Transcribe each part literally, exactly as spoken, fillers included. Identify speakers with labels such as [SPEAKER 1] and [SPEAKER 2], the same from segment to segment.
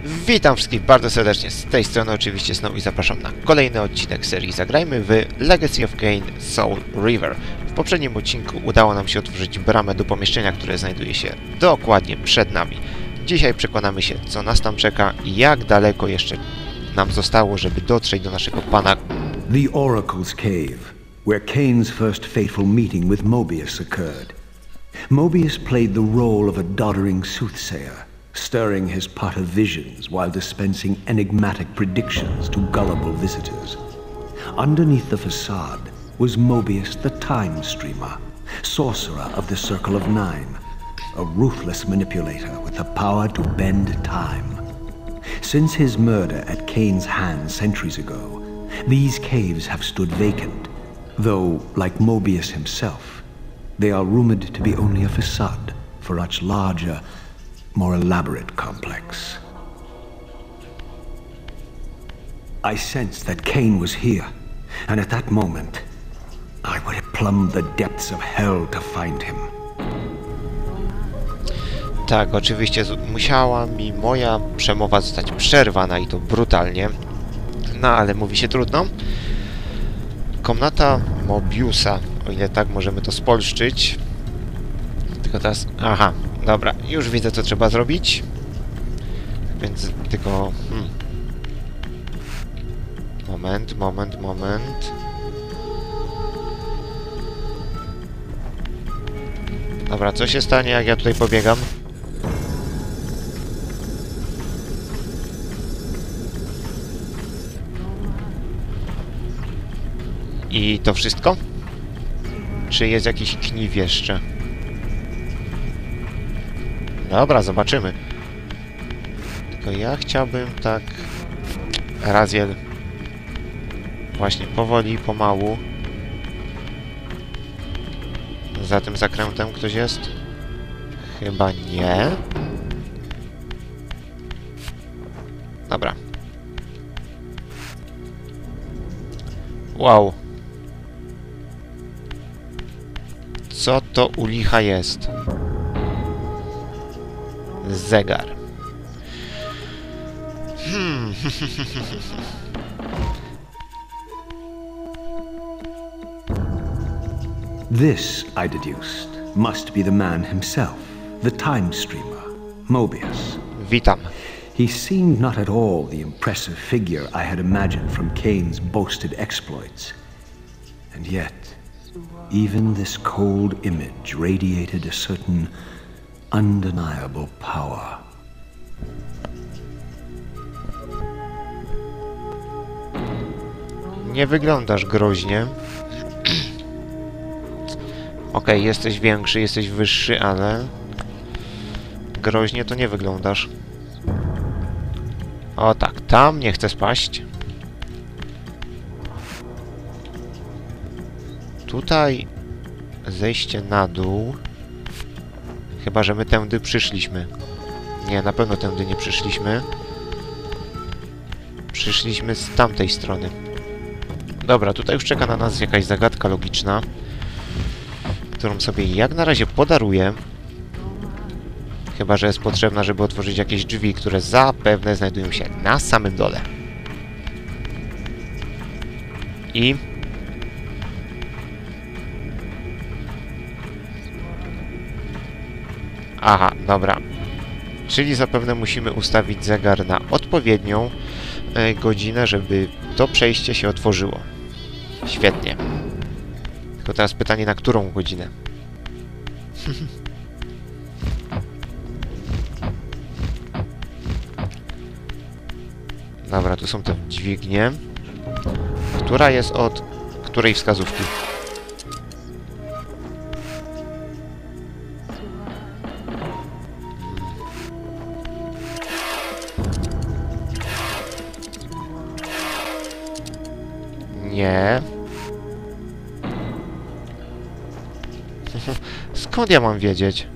[SPEAKER 1] Witam wszystkich bardzo serdecznie z tej strony, oczywiście Snow, i zapraszam na kolejny odcinek serii Zagrajmy w Legacy of Kain Soul River. W poprzednim odcinku udało nam się otworzyć bramę do pomieszczenia, które znajduje się dokładnie przed nami. Dzisiaj przekonamy się, co nas tam czeka i jak daleko jeszcze nam zostało, żeby dotrzeć do naszego pana.
[SPEAKER 2] The Oracle's Cave, where Kain's first fateful meeting with Mobius occurred. Mobius played the role of a doddering soothsayer, stirring his pot of visions while dispensing enigmatic predictions to gullible visitors. Underneath the facade was Mobius the Time Streamer, sorcerer of the Circle of Nine, a ruthless manipulator with the power to bend time. Since his murder at Kain's hands centuries ago, these caves have stood vacant, though, like Mobius himself, they are rumored to be only a facade for a much larger, more elaborate complex. I sensed that Kain was here, and at that moment, I would have plumbed the depths of hell to find him.
[SPEAKER 1] Tak, oczywiście musiała mi moja przemowa zostać przerwana i to brutalnie. No, ale mówi się trudno. Komnata Mobiusa, o ile tak możemy to spolszczyć. Tylko teraz... Aha, dobra, już widzę, co trzeba zrobić. Więc tylko... Hmm. Moment, moment, moment. Dobra, co się stanie, jak ja tutaj pobiegam? I to wszystko? Czy jest jakiś kniw jeszcze? Dobra, zobaczymy. Tylko ja chciałbym tak... Raziel. Właśnie, powoli, pomału. Za tym zakrętem ktoś jest? Chyba nie. Dobra. Wow. Co to u licha jest? Zegar. Hmm.
[SPEAKER 2] This, I deduced, must be the man himself, the Time Streamer, Mobius.
[SPEAKER 1] Witam.
[SPEAKER 2] He seemed not at all the impressive figure I had imagined from Kain's boasted exploits. And yet, even this cold image radiated a certain undeniable power.
[SPEAKER 1] Nie wyglądasz groźnie. Okej, okay, jesteś większy, jesteś wyższy, ale... groźnie to nie wyglądasz. O tak, tam nie chcę spaść. Tutaj zejście na dół. Chyba że my tędy przyszliśmy. Nie, na pewno tędy nie przyszliśmy. Przyszliśmy z tamtej strony. Dobra, tutaj już czeka na nas jakaś zagadka logiczna, którą sobie jak na razie podaruję. Chyba że jest potrzebna, żeby otworzyć jakieś drzwi, które zapewne znajdują się na samym dole. I... Aha, dobra. Czyli zapewne musimy ustawić zegar na odpowiednią e, godzinę, żeby to przejście się otworzyło. Świetnie. Tylko teraz pytanie, na którą godzinę? Dobra, tu są te dźwignie. Która jest od której wskazówki? Nie. Skąd ja mam wiedzieć?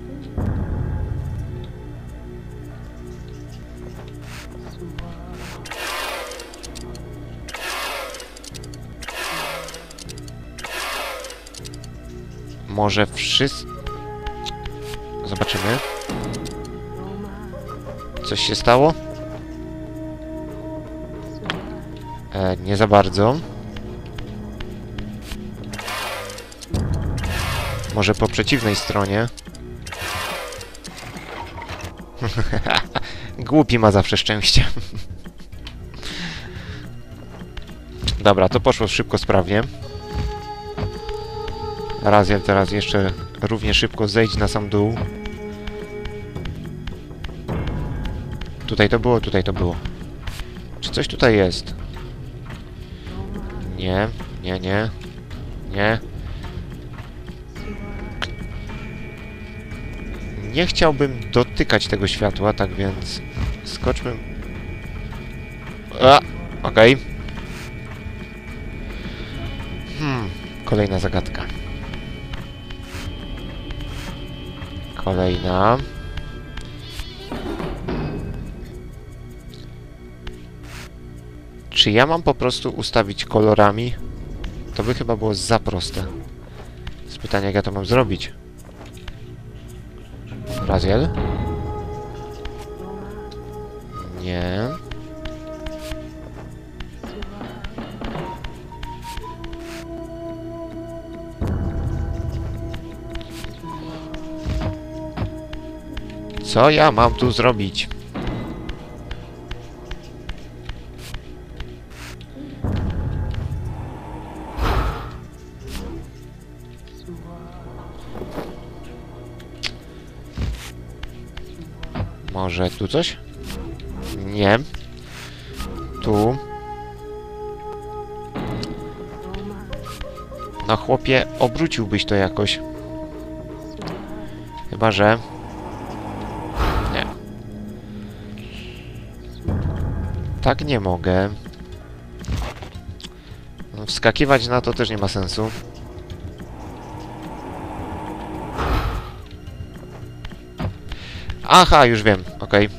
[SPEAKER 1] Może wszyscy... Zobaczymy. Coś się stało? E, nie za bardzo. Może po przeciwnej stronie. Głupi ma zawsze szczęście. Dobra, to poszło szybko, sprawnie. Raziel teraz jeszcze równie szybko zejdź na sam dół. Tutaj to było, tutaj to było. Czy coś tutaj jest? Nie, nie, nie. Nie. Nie chciałbym dotykać tego światła, tak więc skoczmy. A, okej. Okay. Hmm, kolejna zagadka. Kolejna. Czy ja mam po prostu ustawić kolorami? To by chyba było za proste. Z pytania, jak ja to mam zrobić? Raziel? Nie. Co ja mam tu zrobić? Może tu coś? Nie. Tu. No chłopie, obróciłbyś to jakoś. Chyba że... Nie. Tak nie mogę. No, wskakiwać na to też nie ma sensu. Aha, już wiem, okej.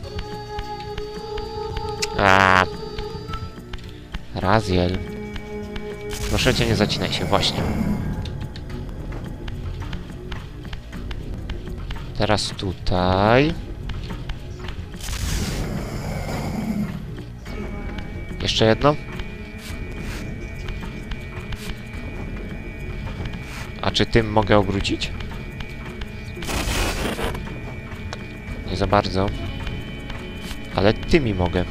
[SPEAKER 1] Okay. Raziel. Proszę cię, nie zacinaj się, właśnie. Teraz tutaj. Jeszcze jedno. A czy tym mogę obrócić? Nie za bardzo. Ale tymi mogę.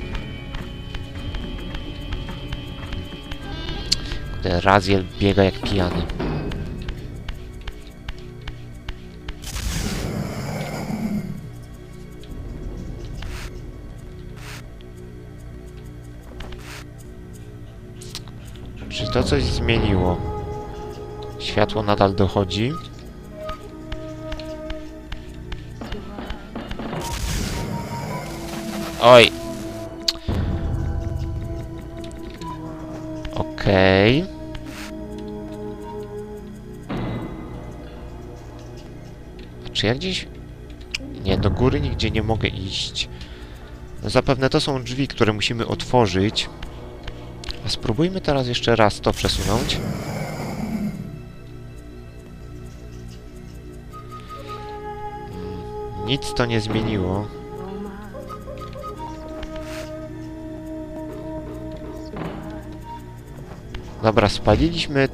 [SPEAKER 1] Kurde, Raziel biega jak pijany. Czy to coś zmieniło? Światło nadal dochodzi. Oj. Okej. Okay. Czy ja gdzieś... Nie, do góry nigdzie nie mogę iść. No zapewne to są drzwi, które musimy otworzyć. A spróbujmy teraz jeszcze raz to przesunąć. Nic to nie zmieniło. Dobra, spaliliśmy...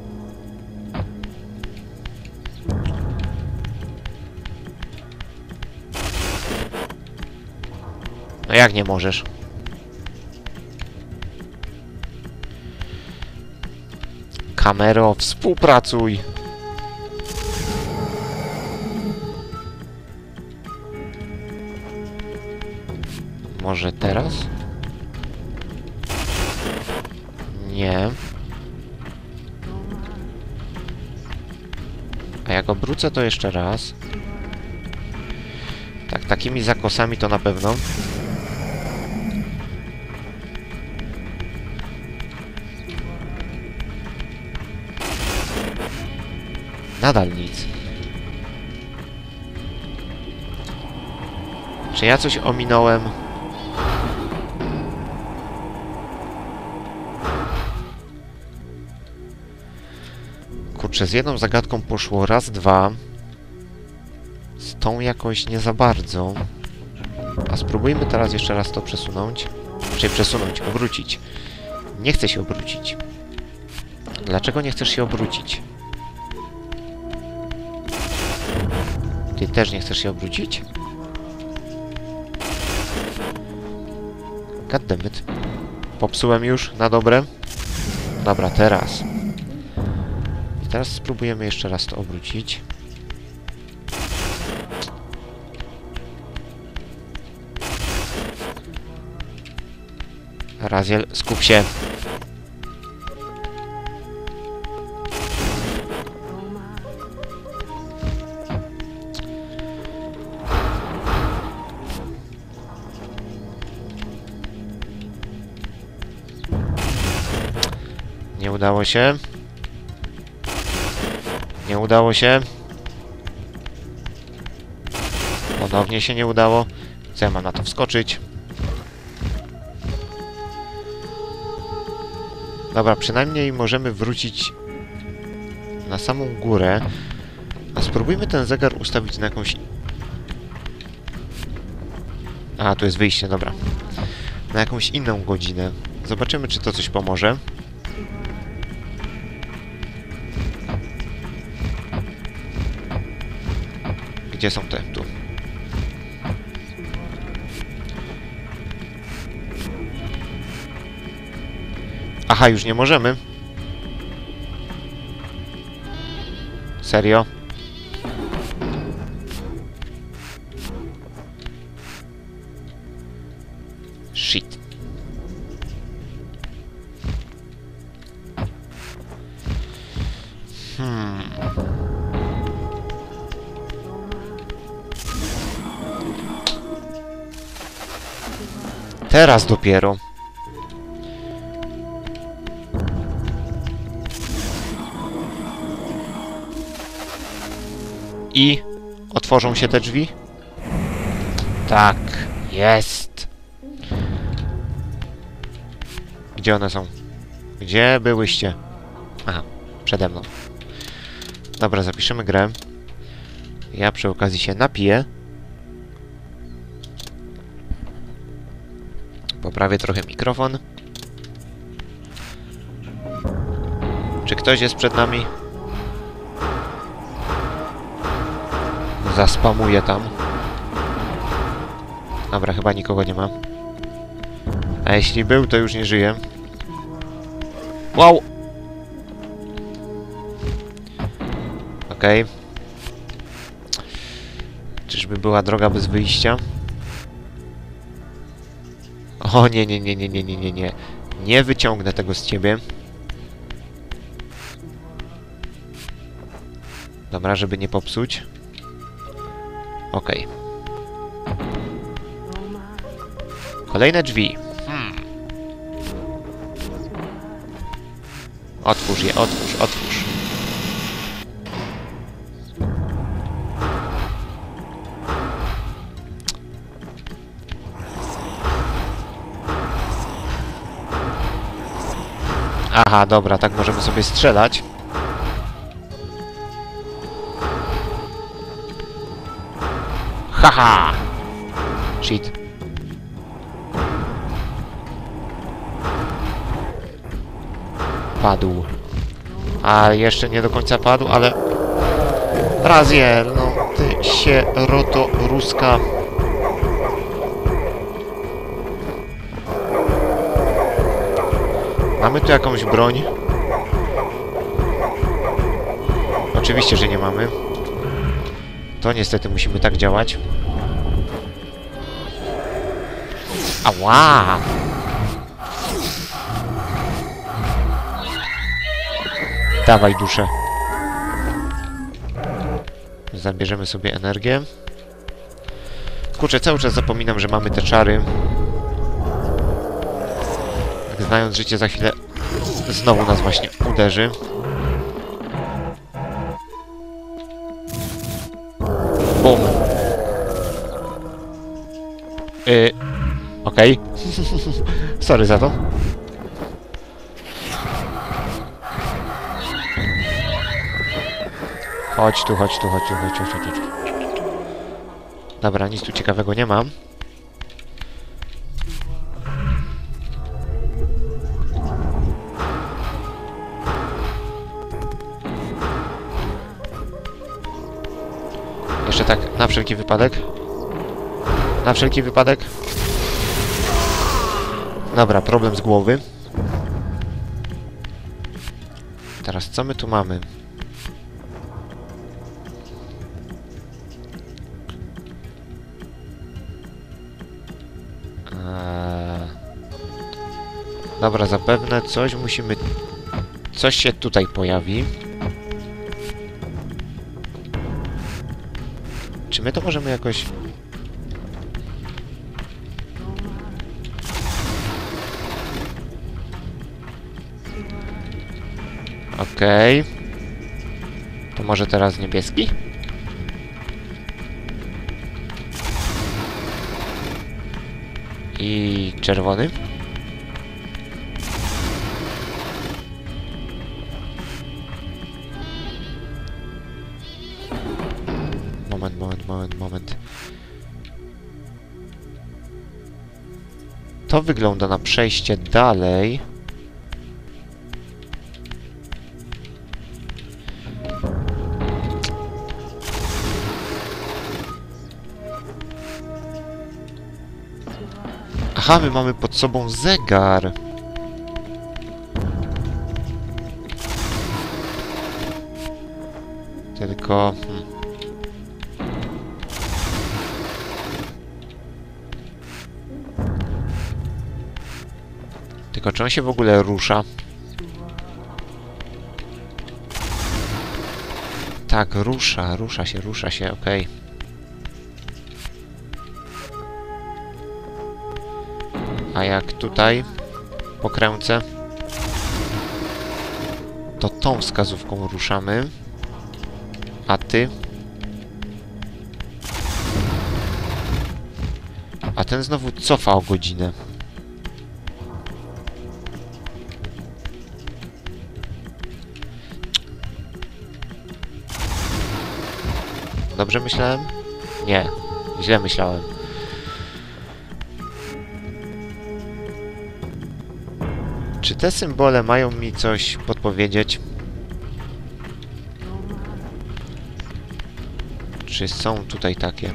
[SPEAKER 1] No jak nie możesz? Kamero, współpracuj! Może teraz? Nie. A jak obrócę to jeszcze raz. Tak, takimi zakosami to na pewno. Nadal nic. Czy ja coś ominąłem? Kurczę, z jedną zagadką poszło raz, dwa. Z tą jakoś nie za bardzo. A spróbujmy teraz jeszcze raz to przesunąć. Czyli przesunąć, obrócić. Nie chcę się obrócić. Dlaczego nie chcesz się obrócić? Ty też nie chcesz się obrócić? Goddammit. Popsułem już na dobre. Dobra, teraz. I teraz spróbujemy jeszcze raz to obrócić. Raziel, skup się. Nie udało się. Nie udało się. Ponownie się nie udało. Co ja mam na to wskoczyć? Dobra, przynajmniej możemy wrócić na samą górę. A spróbujmy ten zegar ustawić na jakąś... A, tu jest wyjście, dobra. Na jakąś inną godzinę. Zobaczymy, czy to coś pomoże. Gdzie są te? Tu. Aha, już nie możemy. Serio? Shit. Hmm. Teraz dopiero. I otworzą się te drzwi? Tak, jest. Gdzie one są? Gdzie byłyście? Aha, przede mną. Dobra, zapiszemy grę. Ja przy okazji się napiję. Poprawię trochę mikrofon. Czy ktoś jest przed nami? Zaspamuję tam. Dobra, chyba nikogo nie ma. A jeśli był, to już nie żyje. Wow! Okej. Okay. Czyżby była droga bez wyjścia? O nie, nie, nie, nie, nie, nie, nie, nie. Nie wyciągnę tego z ciebie. Dobra, żeby nie popsuć. Okej. Okay. Kolejne drzwi. Hmm. Otwórz je, otwórz, otwórz. Aha, dobra, tak możemy sobie strzelać. Haha! Shit. Padł. A jeszcze nie do końca padł, ale... Raziel, no ty sieroto ruska. Mamy tu jakąś broń? Oczywiście, że nie mamy. To niestety musimy tak działać. Ała! Dawaj duszę. Zabierzemy sobie energię. Kurczę, cały czas zapominam, że mamy te czary. Jak znając życie, za chwilę znowu nas właśnie uderzy. Bum. Yy, Okej. Okay. Sorry za to. Chodź tu, chodź tu, chodź tu, chodź, chodź, chodź. Dobra, nic tu ciekawego nie mam. Jeszcze tak, na wszelki wypadek. Na wszelki wypadek. Dobra, problem z głowy. Teraz co my tu mamy? Eee... Dobra, zapewne coś musimy... Coś się tutaj pojawi. Czy my to możemy jakoś... Okej. Okay. To może teraz niebieski? I czerwony? Moment, moment, moment, moment. To wygląda na przejście dalej. Aha, my mamy pod sobą zegar. Tylko... Hmm. Tylko czy on się w ogóle rusza? Tak, rusza, rusza się, rusza się, okej. Okay. A jak tutaj pokręcę, to tą wskazówką ruszamy. A ty? A ten znowu cofa o godzinę. Dobrze myślałem? Nie. Źle myślałem. Czy te symbole mają mi coś podpowiedzieć? Czy są tutaj takie?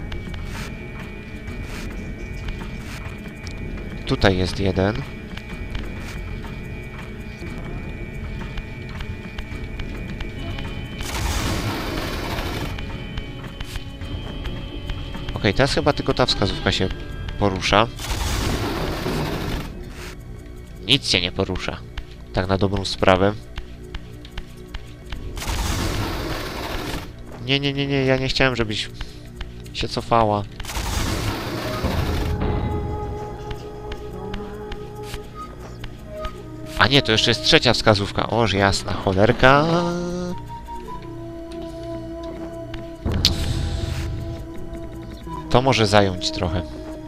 [SPEAKER 1] Tutaj jest jeden. Ok, teraz chyba tylko ta wskazówka się porusza. Nic się nie porusza. Tak na dobrą sprawę. Nie, nie, nie, nie, ja nie chciałem, żebyś się cofała. A nie, to jeszcze jest trzecia wskazówka. Oż jasna cholerka. To może zająć trochę.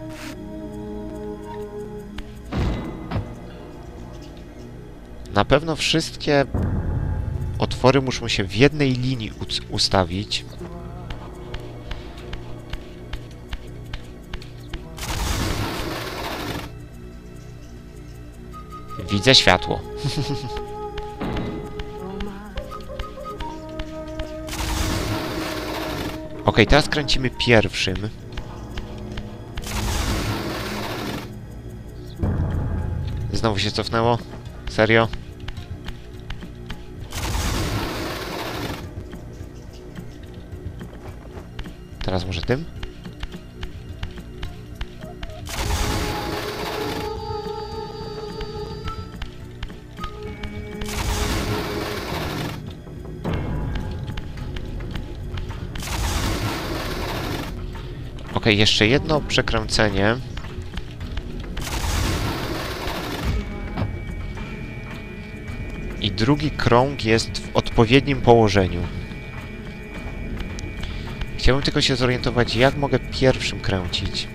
[SPEAKER 1] Na pewno wszystkie otwory muszą się w jednej linii ustawić. Widzę światło. Ok, teraz kręcimy pierwszym. Znowu się cofnęło? Serio? Teraz może tym? Ok, jeszcze jedno przekręcenie. I drugi krąg jest w odpowiednim położeniu. Chciałbym tylko się zorientować, jak mogę pierwszym kręcić.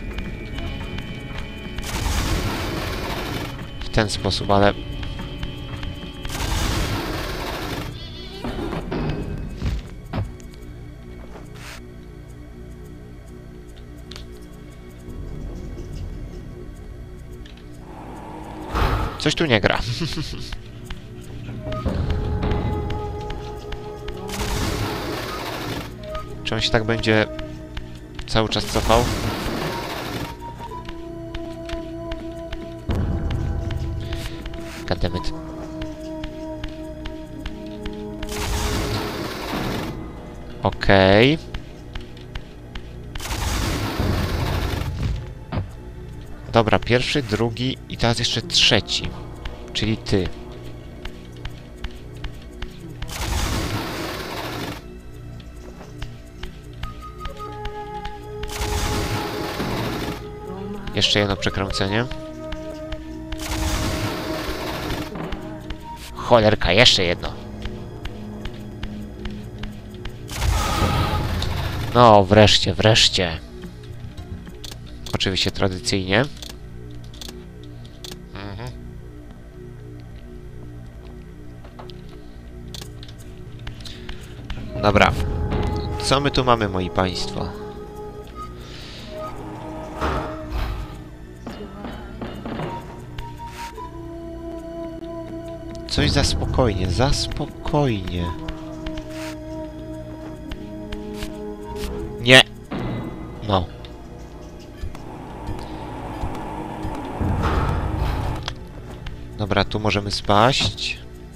[SPEAKER 1] W ten sposób, ale... Coś tu nie gra. Czy on się tak będzie cały czas cofał? Goddammit. Okej. Okay. Dobra, pierwszy, drugi i teraz jeszcze trzeci. Czyli ty. Jeszcze jedno przekręcenie. Cholerka, jeszcze jedno. No, wreszcie, wreszcie. Oczywiście tradycyjnie. Mhm. Dobra. Co my tu mamy, moi państwo? Coś za spokojnie, za spokojnie. Nie! No. Dobra, tu możemy spaść.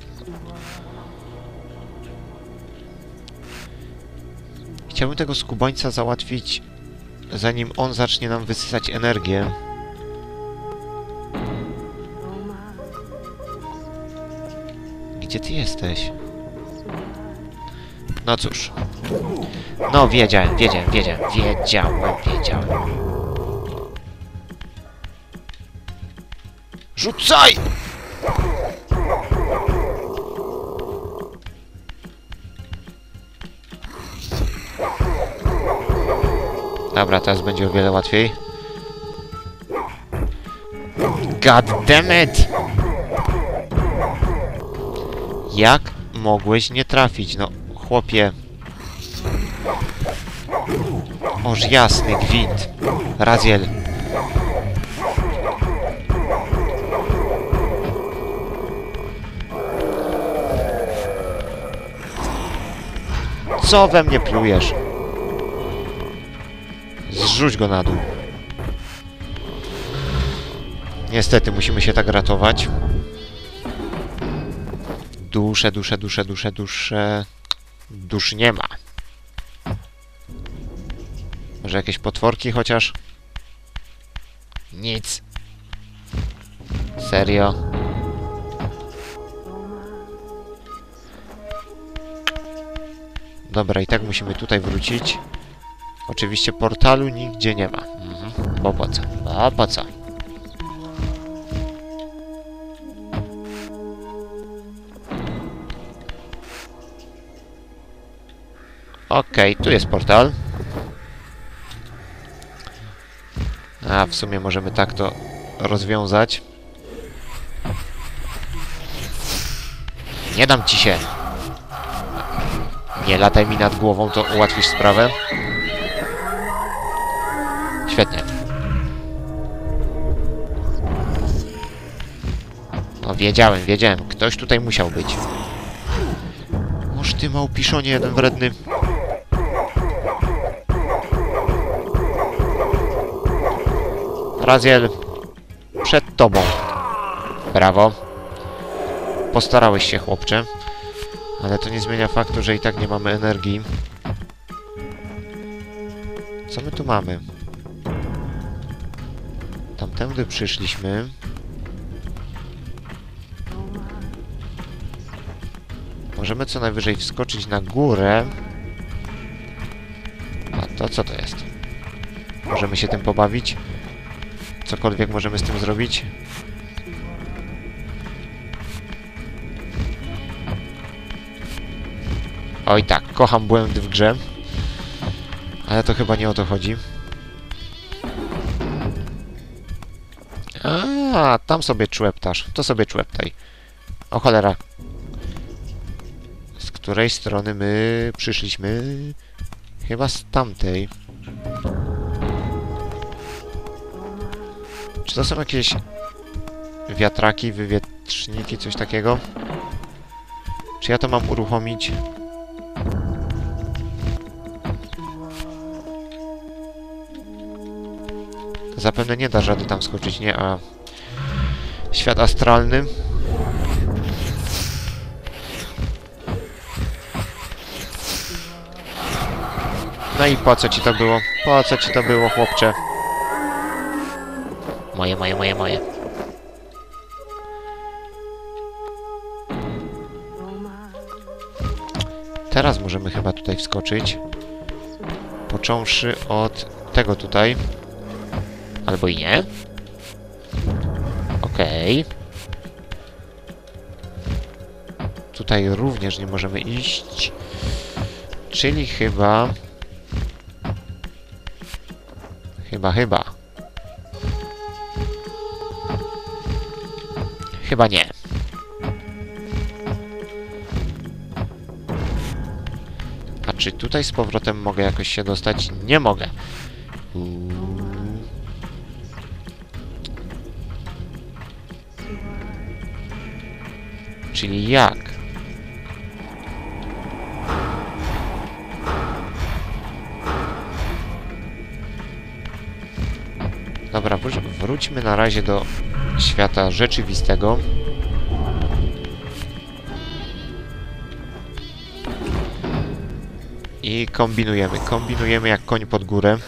[SPEAKER 1] Chciałbym tego skubańca załatwić, zanim on zacznie nam wysysać energię. Gdzie ty jesteś? No cóż. No, wiedziałem, wiedziałem, wiedziałem, wiedziałem, wiedziałem. Rzucaj! Dobra, teraz będzie o wiele łatwiej. God damn it! Jak mogłeś nie trafić? No, chłopie. Oż jasny gwint. Raziel. Co we mnie plujesz? Zrzuć go na dół. Niestety, musimy się tak ratować. Dusze, dusze, dusze, dusze, dusze... Dusz nie ma. Może jakieś potworki chociaż? Nic. Serio? Dobra, i tak musimy tutaj wrócić. Oczywiście portalu nigdzie nie ma. Mhm. Bo po co? Bo po co? Okej, okay, tu jest portal. A, w sumie możemy tak to rozwiązać. Nie dam ci się! Nie lataj mi nad głową, to ułatwisz sprawę. Świetnie. No wiedziałem, wiedziałem. Ktoś tutaj musiał być. Oż ty małpiszonie jeden wredny. Raziel, przed tobą. Brawo. Postarałeś się, chłopcze. Ale to nie zmienia faktu, że i tak nie mamy energii. Co my tu mamy? Tamtędy przyszliśmy. Możemy co najwyżej wskoczyć na górę. A to co to jest? Możemy się tym pobawić? Cokolwiek możemy z tym zrobić? Oj tak, kocham błędy w grze. Ale to chyba nie o to chodzi. A, tam sobie człeptasz. To sobie człeptaj. O cholera. Z której strony my przyszliśmy? Chyba z tamtej. Czy to są jakieś wiatraki, wywietrzniki, coś takiego? Czy ja to mam uruchomić? Zapewne nie da rady tam skoczyć, nie? A świat astralny. No i po co ci to było? Po co ci to było, chłopcze? Moje, moje, moje, moje. Teraz możemy chyba tutaj wskoczyć. Począwszy od tego tutaj. Albo i nie. Okej. Okay. Tutaj również nie możemy iść. Czyli chyba... Chyba, chyba. Chyba nie. A czy tutaj z powrotem mogę jakoś się dostać? Nie mogę. Uuu. Czyli jak? Dobra, wró wróćmy na razie do świata rzeczywistego. I kombinujemy. Kombinujemy jak koń pod górę.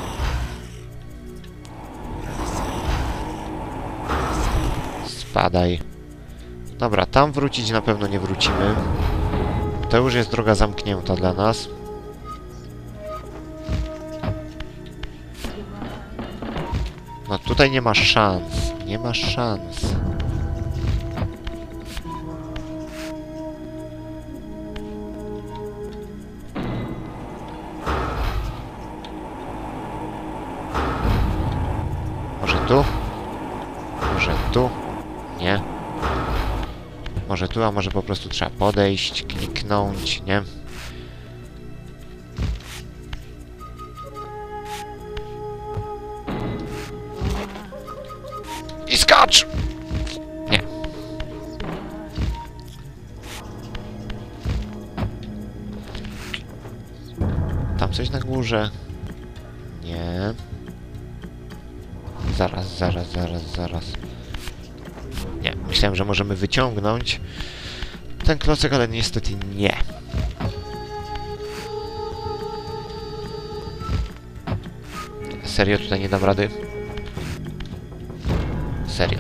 [SPEAKER 1] Spadaj. Dobra, tam wrócić na pewno nie wrócimy. To już jest droga zamknięta dla nas. No tutaj nie ma szans. Nie ma szans. Może tu? Może tu? Nie. Może tu, a może po prostu trzeba podejść, kliknąć, nie? I skacz! Nie. Tam coś na górze. Nie. Zaraz, zaraz, zaraz, zaraz. Nie, myślałem, że możemy wyciągnąć ten klocek, ale niestety nie. Serio, tutaj nie dam rady? Serio.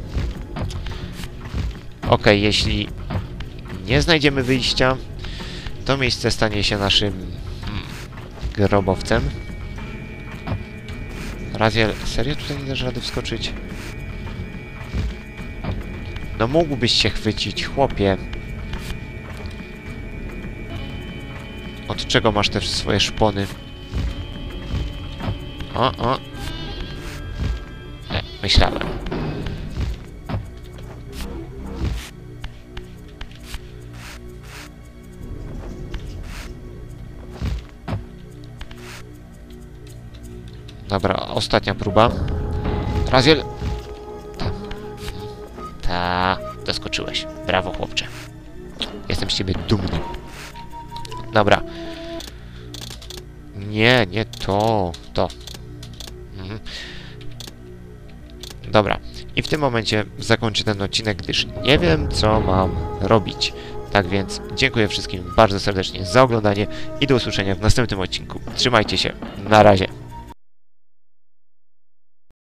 [SPEAKER 1] Ok, jeśli nie znajdziemy wyjścia, to miejsce stanie się naszym hmm, grobowcem. Raziel, serio tutaj nie dasz rady wskoczyć? No mógłbyś się chwycić, chłopie. Od czego masz te swoje szpony? O, o. Nie, myślałem. Dobra, ostatnia próba. Raziel. Ta. Ta. Doskoczyłeś. Brawo, chłopcze. Jestem z ciebie dumny. Dobra. Nie, nie to. To. Mhm. Dobra. I w tym momencie zakończę ten odcinek, gdyż nie wiem, co mam robić. Tak więc dziękuję wszystkim bardzo serdecznie za oglądanie i do usłyszenia w następnym odcinku. Trzymajcie się. Na razie.